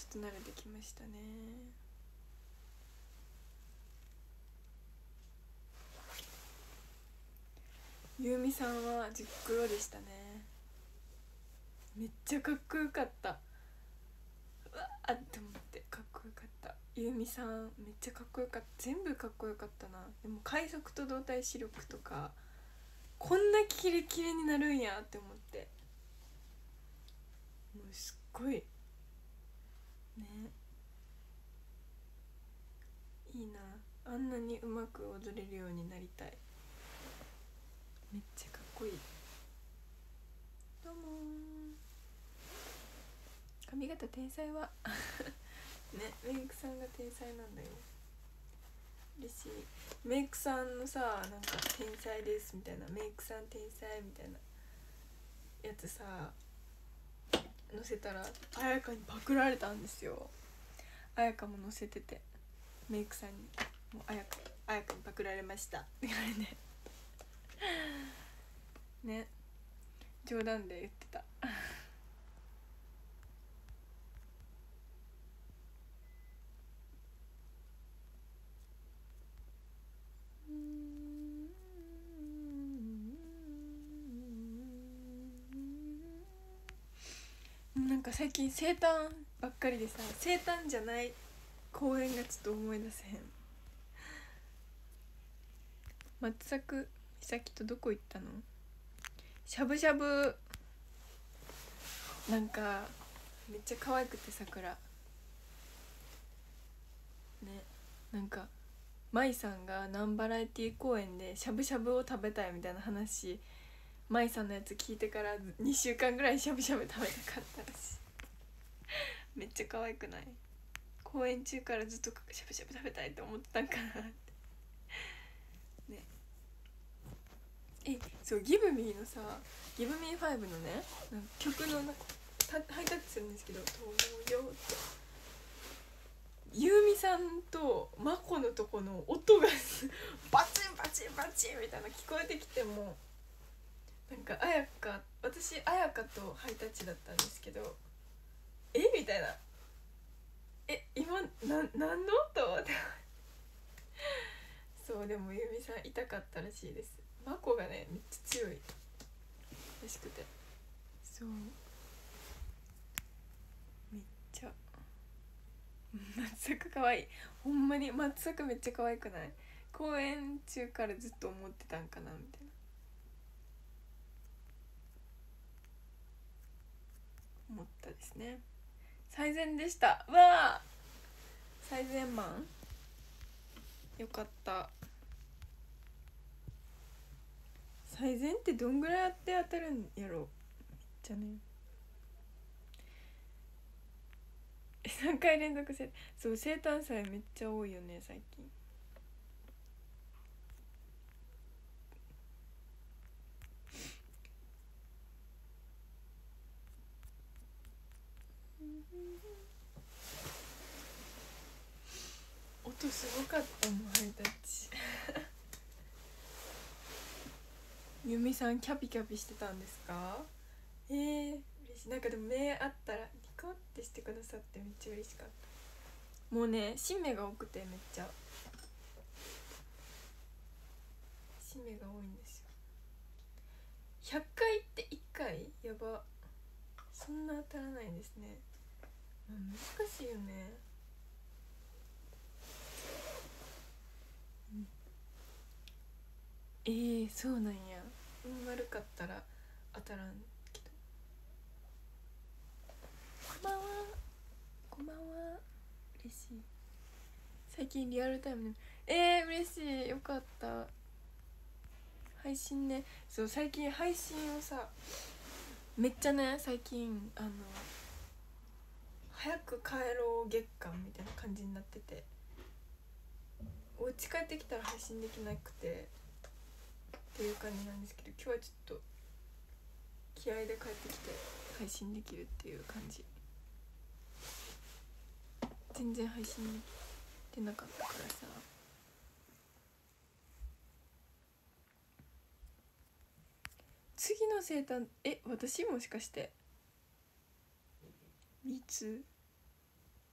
と慣れてきましたね。ゆうみさんはジックロでしたね。めっちゃかっこよかった。うわっって思ってかっこよかった。ゆうみさんめっちゃかっこよかった。全部かっこよかったな。でも快速と動体視力とかこんなキレキレになるんやって思って、もうすっごいね、いいな。あんなにうまく踊れるようになりたい。めっちゃかっこいい。どうも髪型天才はね、メイクさんが天才なんだよ。嬉しい。メイクさんのさ、なんか天才ですみたいな、メイクさん天才みたいなやつさ載せたらあやかにパクられたんですよ。あやかも載せてて、メイクさんにもうあやかにパクられましたって言われてね、冗談で言ってたなんか最近生誕ばっかりでさ、生誕じゃない公演がちょっと思い出せへん。松作美咲とどこ行ったの？しゃぶしゃぶ。なんかめっちゃ可愛くて桜ね、なんか舞さんがナンバラエティ公演でしゃぶしゃぶを食べたいみたいな話、舞さんのやつ聞いてから2週間ぐらいしゃぶしゃぶ食べたかったらしいめっちゃ可愛くない？公演中からずっとしゃぶしゃぶ食べたいって思ってたんかなってね。そうギブミーのさ、ギブミー5のね、なんか曲のハイタッチするんですけど、と思うよってゆうみさんとまこのとこの音がバチンバチンバチンみたいな聞こえてきても、なんか私あやかとハイタッチだったんですけど、みたいな、今何の音ってそう、でもゆうみさん痛かったらしいです。まこがねめっちゃ強いらしくて、そうめっちゃ松坂かわいい。ほんまに松坂めっちゃ可愛くない？公演中からずっと思ってたんかなみたいな思ったですね。最善でした。わあ最善マンよかった。最善ってどんぐらいやって当たるんやろ。めっちゃね3回連続そう生誕祭めっちゃ多いよね最近。音すごかったもんハイタッチゆみさんキャピキャピしてたんですか？嬉しい。なんかでも目あったらニコってしてくださってめっちゃ嬉しかった。もうね新芽が多くてめっちゃ新芽が多いんですよ。100回って1回やば、そんな当たらないんですね。難しいよね。そうなんや。悪かったら当たらんけど。こんばんは。こんばんは。嬉しい。最近リアルタイムで嬉しい。よかった。配信ね、そう最近配信をさめっちゃね、最近早く帰ろう月間みたいな感じになってて、お家帰ってきたら配信できなくてっていう感じなんですけど、今日はちょっと気合で帰ってきて配信できるっていう感じ。全然配信できてなかったからさ。次の生誕私もしかしていつ？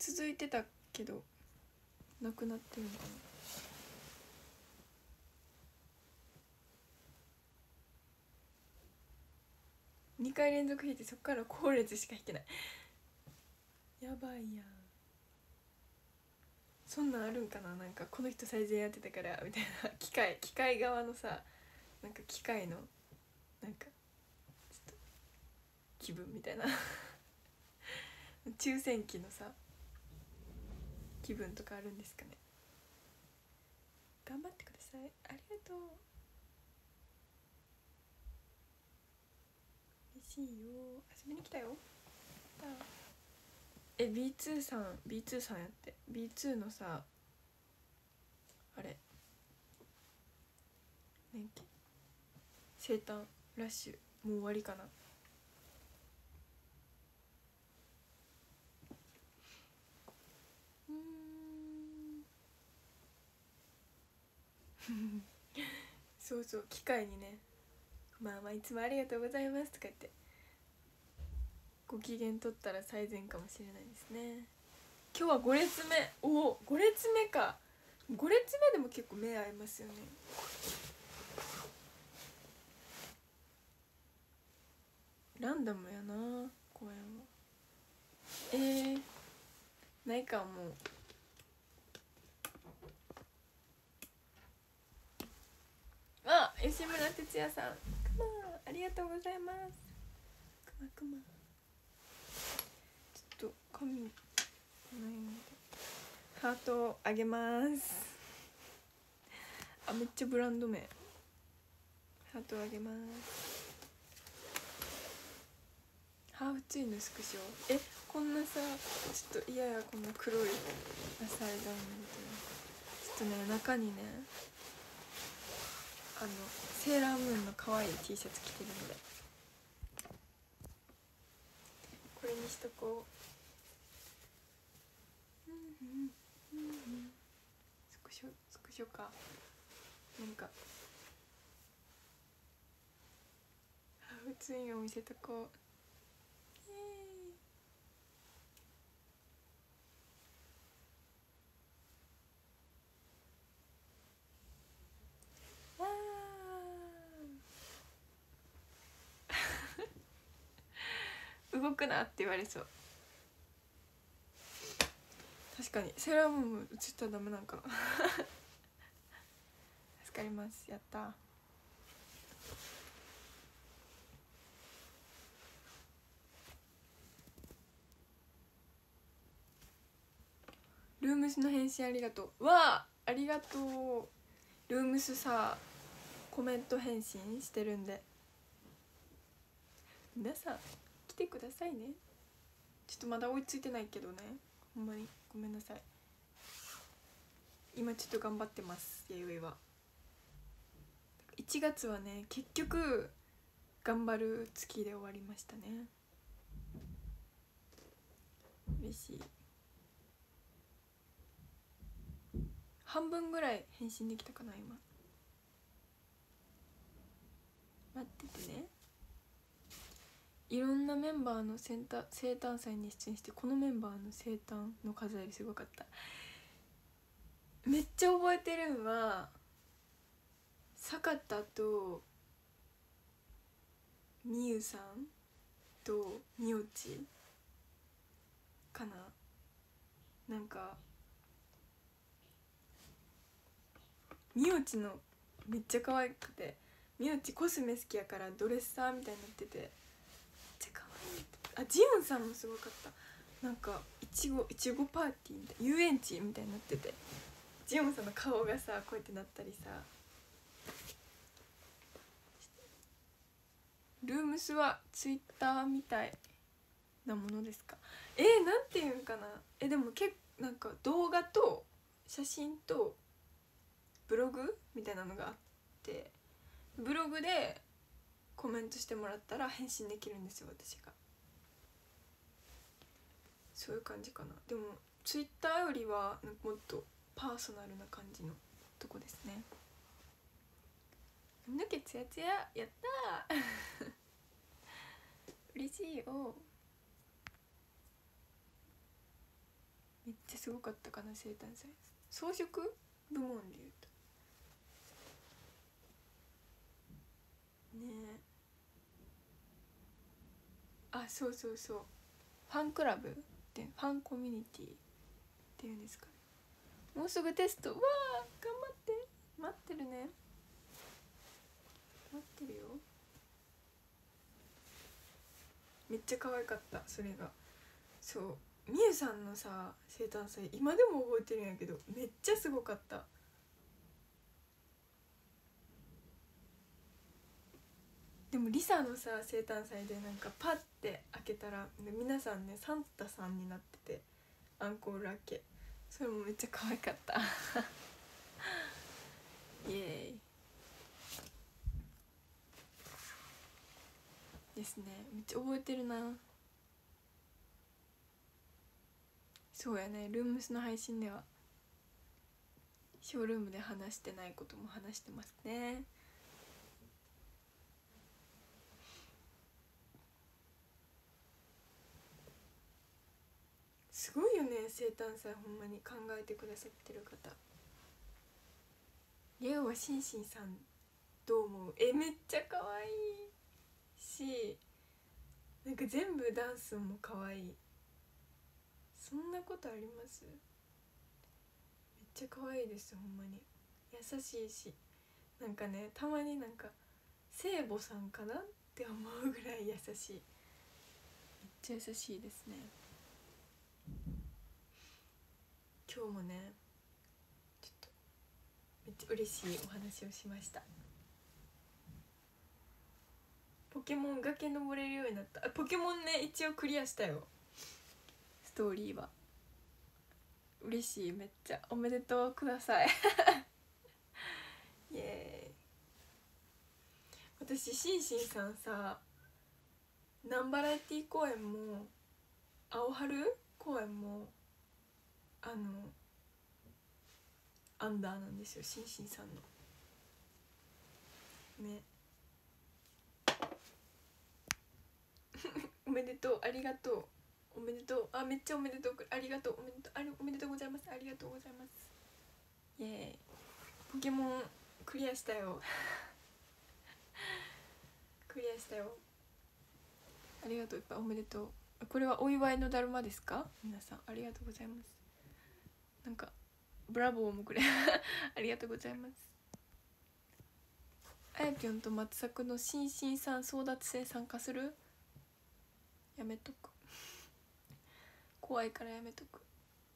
続いてたけどなくなってるのかな。2回連続弾いてそっから後列しか弾けない。やばいやん。そんなんあるんかな。なんかこの人最善やってたからみたいな、機械側のさ、なんか機械のなんかちょっと気分みたいな抽選機のさ気分とかあるんですかね。頑張ってください。ありがとう。嬉しいよ。遊びに来たよ。B2 さんやって B2 のさあれねんけ生誕ラッシュもう終わりかな。そうそう、機械にね、まあまあいつもありがとうございますとか言ってご機嫌取ったら最善かもしれないですね。今日は5列目。おお、5列目か。5列目でも結構目合いますよね。ランダムやな公演は。ないかもう。あ、吉村哲也さん、くまありがとうございます。くまちょっと髪ないのでハートをあげます。あ、めっちゃブランド名。ハートをあげます。ハーフツインのスクショ。こんなさ、ちょっと嫌や、こんな黒い野菜が見ると。ちょっとね、中にねセーラームーンの可愛い T シャツ着てるんでこれにしとこう。スクショか。なんかハーフツインを見せとこう。動くなって言われそう。確かにセーラームーンも映ったらダメなんかな助かります。やったー。ルームスの返信ありがとう。わあ、ありがとう。ルームスさコメント返信してるんで皆さん来てくださいね。ちょっとまだ追いついてないけどね、ほんまにごめんなさい。今ちょっと頑張ってます。弥生は1月はね結局頑張る月で終わりましたね。嬉しい。半分ぐらい返信できたかな今。待っててね。いろんなメンバーの生誕祭に出演して、このメンバーの生誕の数よりすごかった。めっちゃ覚えてるんは坂田とみゆさんとみおちかな。なんかみおちのめっちゃ可愛くて、みおちコスメ好きやからドレッサーみたいになっててめっちゃ可愛い。あ、ジオンさんもすごかった。なんかいちごパーティーみたい、遊園地みたいになってて、ジオンさんの顔がさこうやってなったりさ。ルームスはツイッターみたいなものですか。なんていうんかな。でもなんか動画と写真とブログみたいなのがあって、ブログでコメントしてもらったら返信できるんですよ私が。そういう感じかな。でもツイッターよりはなんかもっとパーソナルな感じのとこですね。髪の毛ツヤツヤ、やったー嬉しいよ。 めっちゃすごかったかな生誕祭。装飾部門でいうとね。あ、そうそうそう、ファンクラブってファンコミュニティっていうんですかね。もうすぐテスト、わあ頑張って、待ってるね、待ってるよ。めっちゃ可愛かった。それがそう、みゆさんのさ生誕祭今でも覚えてるんやけどめっちゃすごかった。でもリサのさ生誕祭でなんかパッて開けたら皆さんねサンタさんになってて、アンコール明け、それもめっちゃ可愛かったイエーイですね。めっちゃ覚えてるな。そうやね、ルームスの配信ではショールームで話してないことも話してますね。すごいよね生誕祭、ほんまに考えてくださってる方。レオはシンシンさんどう思う？めっちゃ可愛いし、なんか全部ダンスも可愛い。そんなことあります？めっちゃ可愛いですほんまに。優しいし、なんかねたまになんか聖母さんかなって思うぐらい優しい。めっちゃ優しいですね。今日もねちょっとめっちゃ嬉しいお話をしました。ポケモン崖登れるようになった。ポケモンね一応クリアしたよ、ストーリーは。嬉しい、めっちゃおめでとうくださいイエーイ。私シンシンさんさ、南バラエティ公演も青春公演もアンダーなんですよ、シンシンさんのねおめでとう、ありがとう、おめでとう、めっちゃおめでとう、ありがとう、おめでとう、おめでとうございます、ありがとうございます。イエーイ、ポケモンクリアしたよクリアしたよ、ありがとう、いっぱいおめでとう。これはお祝いのだるまですか？皆さんありがとうございます。なんかブラボーもくれありがとうございます。あやぴょんと松作のしんしんさん争奪戦参加する？やめとく怖いからやめとく。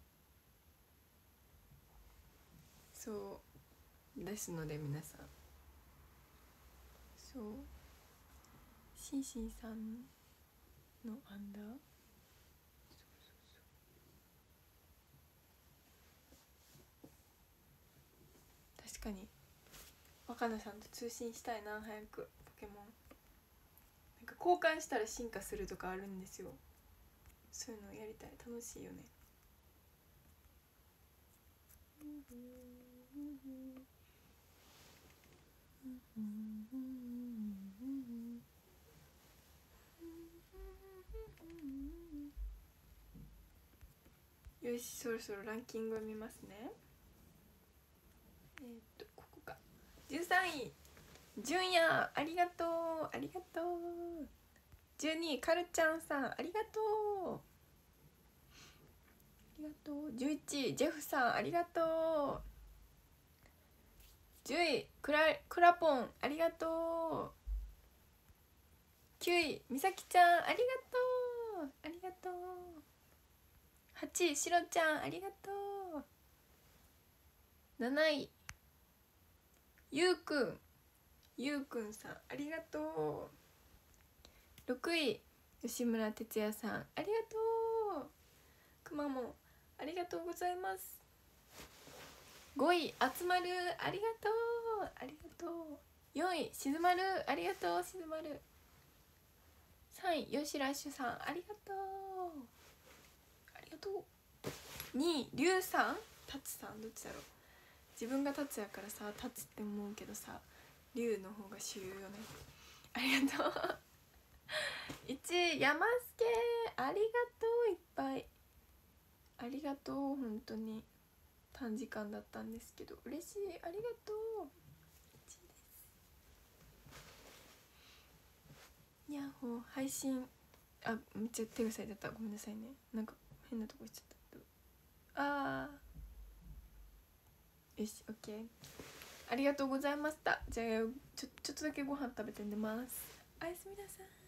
そうですので皆さん、そうしんしんさんのアンダー、確かに若菜さんと通信したいな、早くポケモン。なんか交換したら進化するとかあるんですよ。そういうのやりたい、楽しいよね。よし、そろそろランキングを見ますね。ここか。13位純也、ありがとうありがとう。12位かるちゃんさん、ありがとうありがとう。11位ジェフさん、ありがとう。10位クラポン、ありがとう。9位みさきちゃん、ありがとうありがとう。8位しろちゃん、ありがとう。7位ゆうくんさん、ありがとう。6位吉村哲也さん、ありがとう。くまモン、ありがとうございます。5位集まる、ありがとうありがとう。4位静まる、ありがとう静まる。3位よしらっしゅさん、ありがとうありがとう。2位りゅうさん、たつさん、どっちだろう。自分がたつやからさ、たつって思うけどさ、りゅうの方が主流よね。ありがとう1位山助、ありがとう、いっぱいありがとう。本当に短時間だったんですけど嬉しい。ありがとう。いやほう配信めっちゃ手がされてた。ごめんなさいね。なんか変なとこしちゃったよし OK。 ありがとうございました。じゃあちょっとだけご飯食べて寝ます。おやすみなさい。